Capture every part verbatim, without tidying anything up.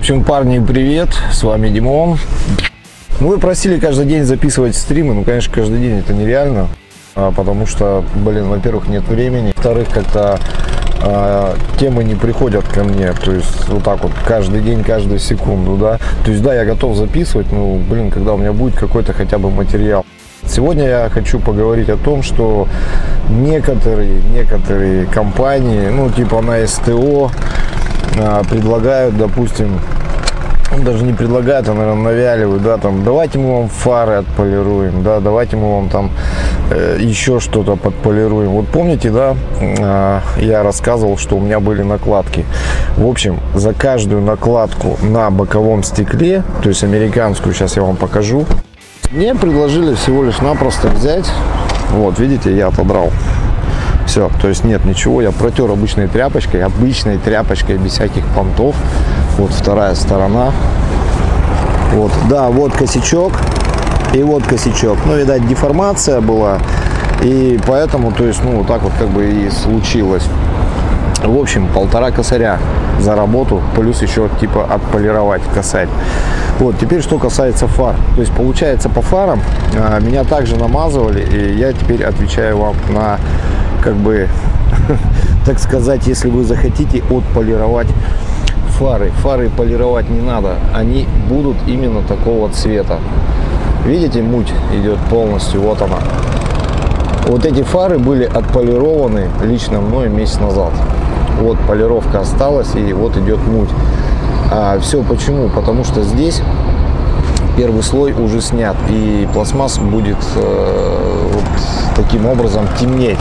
В общем, парни, привет, с вами Димон. Ну, вы просили каждый день записывать стримы, ну, конечно, каждый день это нереально, потому что, блин, во-первых, нет времени, во-вторых, как-то э, темы не приходят ко мне, то есть вот так вот каждый день, каждую секунду, да, то есть, да, я готов записывать, ну, блин, когда у меня будет какой-то хотя бы материал. Сегодня я хочу поговорить о том, что некоторые, некоторые компании, ну, типа на СТО, предлагают, допустим, даже не предлагают, а, наверное, навяливают, да, там, давайте мы вам фары отполируем, да, давайте мы вам там э, еще что-то подполируем. Вот помните, да, э, я рассказывал, что у меня были накладки. В общем, за каждую накладку на боковом стекле, то есть американскую, сейчас я вам покажу, мне предложили всего лишь напросто взять, вот, видите, я отодрал. Все, то есть нет ничего, я протер обычной тряпочкой, обычной тряпочкой, без всяких понтов. Вот вторая сторона. Вот, да, вот косячок и вот косячок. Ну, видать, деформация была, и поэтому, то есть, ну, вот так вот как бы и случилось. В общем, полтора косаря за работу, плюс еще типа отполировать косарь. Вот, теперь что касается фар. То есть, получается, по фарам а, меня также намазывали, и я теперь отвечаю вам на, как бы, так сказать, если вы захотите отполировать фары. Фары полировать не надо, они будут именно такого цвета. Видите, муть идет полностью, вот она. Вот эти фары были отполированы лично мной месяц назад. Вот полировка осталась, и вот идет муть. А все почему? Потому что здесь первый слой уже снят, и пластмасс будет э, вот таким образом темнеть.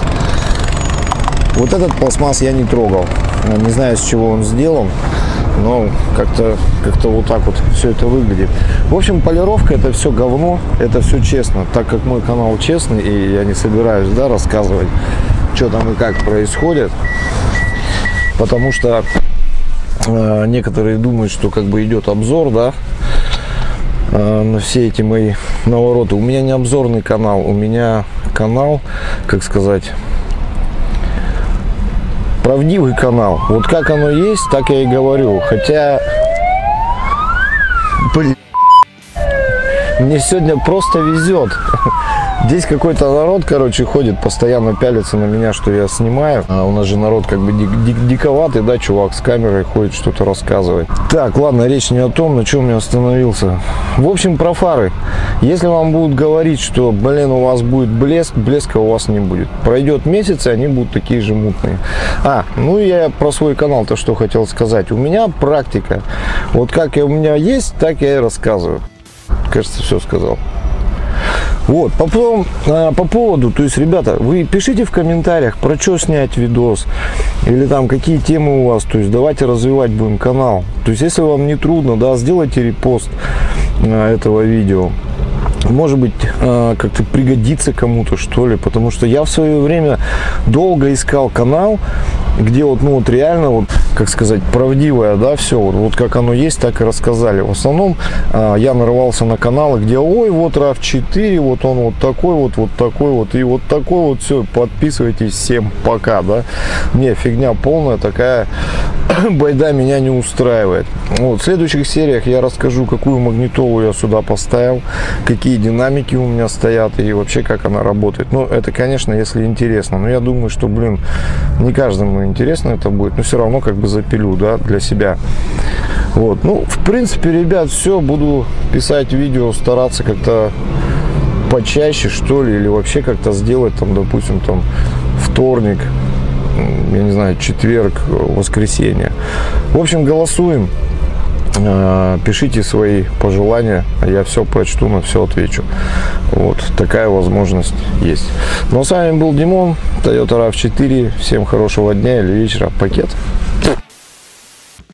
Вот этот пластмасс я не трогал. Не знаю, с чего он сделан, но как-то как-то вот так вот все это выглядит. В общем, полировка — это все говно, это все честно. Так как мой канал честный, и я не собираюсь, да, рассказывать, что там и как происходит. Потому что э, некоторые думают, что как бы идет обзор, да, э, на все эти мои навороты. У меня не обзорный канал, у меня канал, как сказать, правдивый канал. Вот как оно есть, так я и говорю. Хотя, блин, мне сегодня просто везет. Здесь какой-то народ, короче, ходит, постоянно пялится на меня, что я снимаю. А у нас же народ как бы дик дик диковатый, да, чувак с камерой ходит, что-то рассказывает. Так, ладно, речь не о том, на чем я остановился. В общем, про фары. Если вам будут говорить, что, блин, у вас будет блеск, блеска у вас не будет. Пройдет месяц, и они будут такие же мутные. А, ну я про свой канал-то что хотел сказать. У меня практика. Вот как я, у меня есть, так я и рассказываю. Кажется, все сказал. Вот, потом, а, по поводу, то есть, ребята, вы пишите в комментариях, про что снять видос, или там, какие темы у вас, то есть, давайте развивать будем канал. То есть, если вам не трудно, да, сделайте репост а, этого видео. Может быть, а, как-то пригодится кому-то, что ли, потому что я в свое время долго искал канал, где вот, ну, вот реально, вот, как сказать, правдивое, да, все, вот, вот как оно есть, так и рассказали. В основном а, я нарывался на каналы, где, ой, вот рав четыре, вот он вот такой вот, вот такой вот, и вот такой вот, все, подписывайтесь, всем пока, да. Не, фигня полная такая, байда меня не устраивает. Вот, в следующих сериях я расскажу, какую магнитолу я сюда поставил, какие динамики у меня стоят, и вообще, как она работает. Ну, это, конечно, если интересно, но я думаю, что, блин, не каждому интересно это будет, но все равно как бы запилю, да, для себя. Вот, ну, в принципе, ребят, все, буду писать видео, стараться как-то почаще, что ли, или вообще как-то сделать, там, допустим, там, вторник, я не знаю, четверг, воскресенье. В общем, голосуем, пишите свои пожелания, я все прочту, на все отвечу. Вот, такая возможность есть. Ну, а с вами был Димон, Toyota рав четыре. Всем хорошего дня или вечера. Пакет.